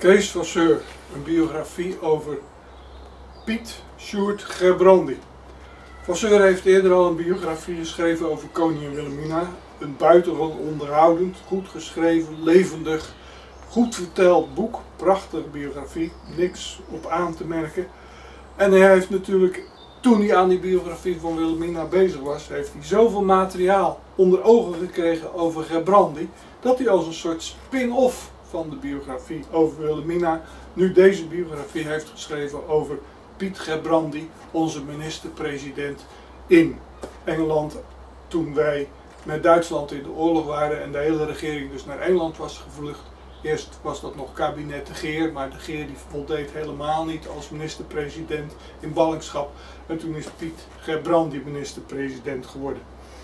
Kees Vasseur, een biografie over Piet Sjoerd Gerbrandy. Vasseur heeft eerder al een biografie geschreven over koningin Wilhelmina. Een buitengewoon onderhoudend, goed geschreven, levendig, goed verteld boek. Prachtige biografie, niks op aan te merken. En hij heeft natuurlijk, toen hij aan die biografie van Wilhelmina bezig was, heeft hij zoveel materiaal onder ogen gekregen over Gerbrandy, dat hij als een soort spin-off van de biografie over Wilhelmina nu deze biografie heeft geschreven over Piet Gerbrandy, onze minister-president in Engeland toen wij met Duitsland in de oorlog waren en de hele regering dus naar Engeland was gevlucht. Eerst was dat nog kabinet De Geer, maar De Geer die voldeed helemaal niet als minister-president in ballingschap. En toen is Piet Gerbrandy minister-president geworden.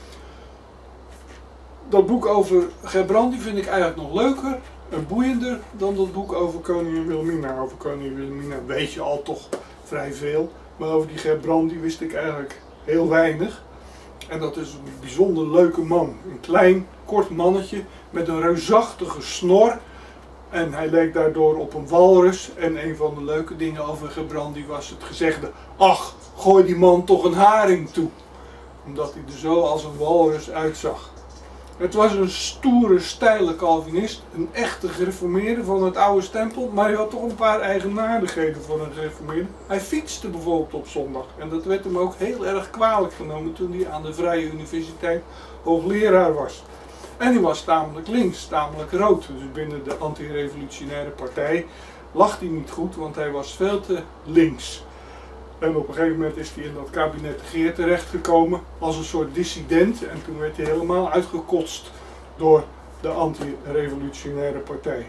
Dat boek over Gerbrandy vind ik eigenlijk nog leuker en boeiender dan dat boek over koningin Wilhelmina. Over koningin Wilhelmina weet je al toch vrij veel, maar over die Gerbrandy wist ik eigenlijk heel weinig. En dat is een bijzonder leuke man. Een klein, kort mannetje met een reusachtige snor. En hij leek daardoor op een walrus. En een van de leuke dingen over Gerbrandy was het gezegde: ach, gooi die man toch een haring toe. Omdat hij er zo als een walrus uitzag. Het was een stoere, steile Calvinist, een echte gereformeerde van het oude stempel, maar hij had toch een paar eigenaardigheden voor een gereformeerde. Hij fietste bijvoorbeeld op zondag en dat werd hem ook heel erg kwalijk genomen toen hij aan de Vrije Universiteit hoogleraar was. En hij was tamelijk links, tamelijk rood, dus binnen de anti-revolutionaire partij lag hij niet goed, want hij was veel te links. En op een gegeven moment is hij in dat kabinet De Geer terechtgekomen als een soort dissident. En toen werd hij helemaal uitgekotst door de anti-revolutionaire partij.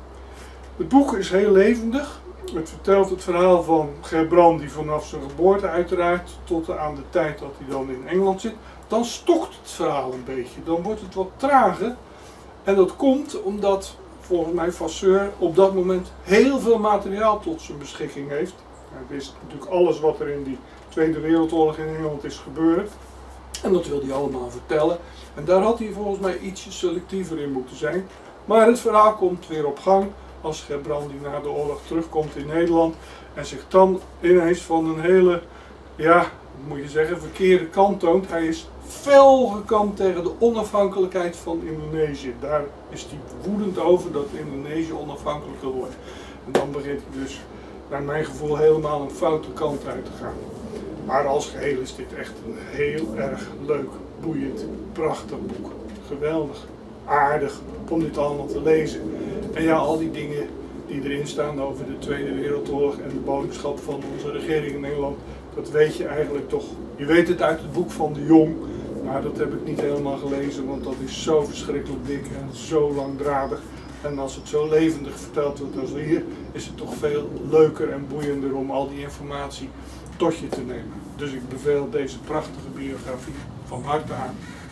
Het boek is heel levendig. Het vertelt het verhaal van Gerbrandy vanaf zijn geboorte uiteraard tot aan de tijd dat hij dan in Engeland zit. Dan stokt het verhaal een beetje. Dan wordt het wat trager. En dat komt omdat volgens mij Vasseur op dat moment heel veel materiaal tot zijn beschikking heeft. Hij wist natuurlijk alles wat er in die Tweede Wereldoorlog in Engeland is gebeurd. En dat wil hij allemaal vertellen. En daar had hij volgens mij ietsje selectiever in moeten zijn. Maar het verhaal komt weer op gang als Gerbrandy na de oorlog terugkomt in Nederland. En zich dan ineens van een hele, ja, moet je zeggen, verkeerde kant toont. Hij is fel gekant tegen de onafhankelijkheid van Indonesië. Daar is hij woedend over dat Indonesië onafhankelijk wil worden. En dan begint hij dus naar mijn gevoel helemaal een foute kant uit te gaan. Maar als geheel is dit echt een heel erg leuk, boeiend, prachtig boek. Geweldig, aardig om dit allemaal te lezen. En ja, al die dingen die erin staan over de Tweede Wereldoorlog en de ballingschap van onze regering in Nederland, dat weet je eigenlijk toch. Je weet het uit het boek van de Jong, maar dat heb ik niet helemaal gelezen, want dat is zo verschrikkelijk dik en zo langdradig. En als het zo levendig verteld wordt als hier, is het toch veel leuker en boeiender om al die informatie tot je te nemen. Dus ik beveel deze prachtige biografie van harte aan.